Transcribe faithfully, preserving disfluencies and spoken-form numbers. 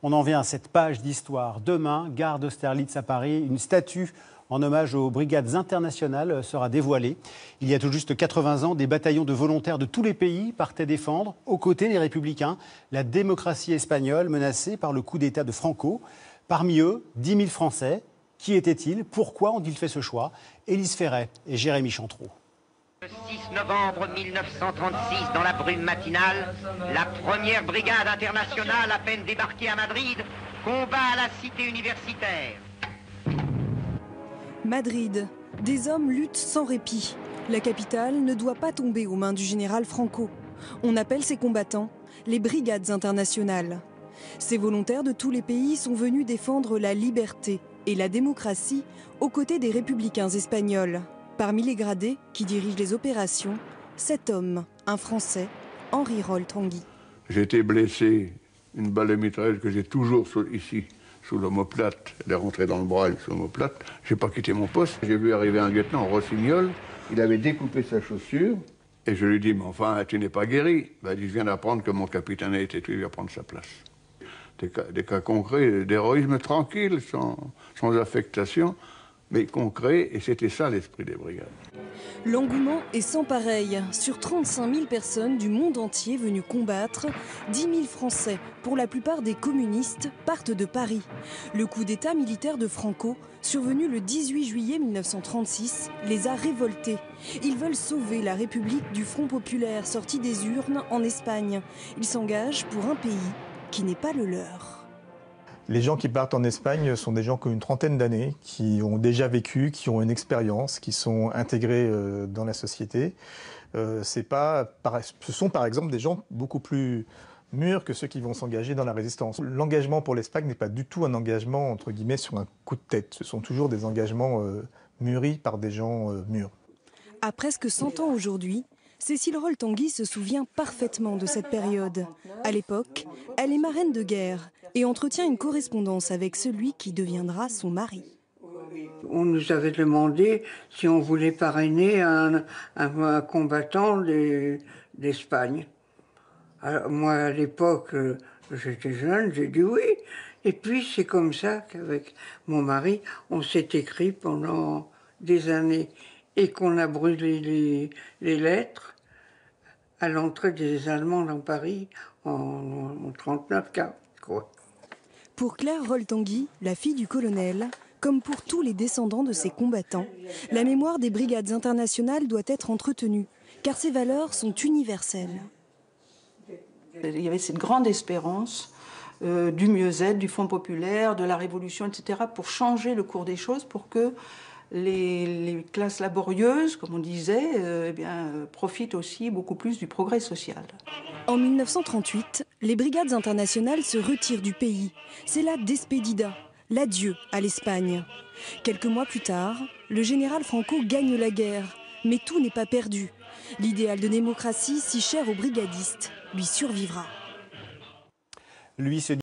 On en vient à cette page d'histoire. Demain, gare d'Austerlitz à Paris, une statue en hommage aux brigades internationales sera dévoilée. Il y a tout juste quatre-vingts ans, des bataillons de volontaires de tous les pays partaient défendre, aux côtés des Républicains, la démocratie espagnole menacée par le coup d'État de Franco. Parmi eux, dix mille Français. Qui étaient-ils? Pourquoi ont-ils fait ce choix? Élise Ferret et Jérémy Chantrot. Le six novembre mille neuf cent trente-six, dans la brume matinale, la première brigade internationale, à peine débarquée à Madrid, combat à la cité universitaire. Madrid, des hommes luttent sans répit. La capitale ne doit pas tomber aux mains du général Franco. On appelle ces combattants les brigades internationales. Ces volontaires de tous les pays sont venus défendre la liberté et la démocratie aux côtés des républicains espagnols. Parmi les gradés qui dirigent les opérations, cet homme, un Français, Henri Rol-Tanguy. J'ai été blessé, une balle de mitrailleuse que j'ai toujours sous, ici, sous l'omoplate. Elle est rentrée dans le bras avec l'omoplate. Je n'ai pas quitté mon poste. J'ai vu arriver un lieutenant, Rossignol. Il avait découpé sa chaussure. Et je lui ai dit, mais enfin, tu n'es pas guéri. Ben, il dit, je viens d'apprendre que mon capitaine a été tué, il va prendre sa place. Des cas, des cas concrets, d'héroïsme tranquille, sans, sans affectation, mais concret, et c'était ça l'esprit des brigades. L'engouement est sans pareil. Sur trente-cinq mille personnes du monde entier venues combattre, dix mille Français, pour la plupart des communistes, partent de Paris. Le coup d'État militaire de Franco, survenu le dix-huit juillet mille neuf cent trente-six, les a révoltés. Ils veulent sauver la République du Front populaire sorti des urnes en Espagne. Ils s'engagent pour un pays qui n'est pas le leur. Les gens qui partent en Espagne sont des gens qui ont une trentaine d'années, qui ont déjà vécu, qui ont une expérience, qui sont intégrés dans la société. Euh, c'est pas, ce sont par exemple des gens beaucoup plus mûrs que ceux qui vont s'engager dans la résistance. L'engagement pour l'Espagne n'est pas du tout un engagement entre guillemets sur un coup de tête. Ce sont toujours des engagements euh, mûris par des gens euh, mûrs. À presque cent ans aujourd'hui, Cécile Rol-Tanguy se souvient parfaitement de cette période. À l'époque, elle est marraine de guerre et entretient une correspondance avec celui qui deviendra son mari. On nous avait demandé si on voulait parrainer un, un, un combattant d'Espagne. Moi, à l'époque, j'étais jeune, j'ai dit oui. Et puis, c'est comme ça qu'avec mon mari, on s'est écrit pendant des années. Et qu'on a brûlé les, les lettres à l'entrée des Allemands dans Paris en, en trente-neuf quarante, quoi. Pour Claire Rol-Tanguy, la fille du colonel, comme pour tous les descendants de ces combattants, la mémoire des brigades internationales doit être entretenue, car ces valeurs sont universelles. Il y avait cette grande espérance euh, du mieux-être, du Front populaire, de la Révolution, et cetera, pour changer le cours des choses, pour que Les, les classes laborieuses, comme on disait, euh, eh bien, euh, profitent aussi beaucoup plus du progrès social. En mille neuf cent trente-huit, les brigades internationales se retirent du pays. C'est la despedida, l'adieu à l'Espagne. Quelques mois plus tard, le général Franco gagne la guerre. Mais tout n'est pas perdu. L'idéal de démocratie, si cher aux brigadistes, lui survivra. Lui se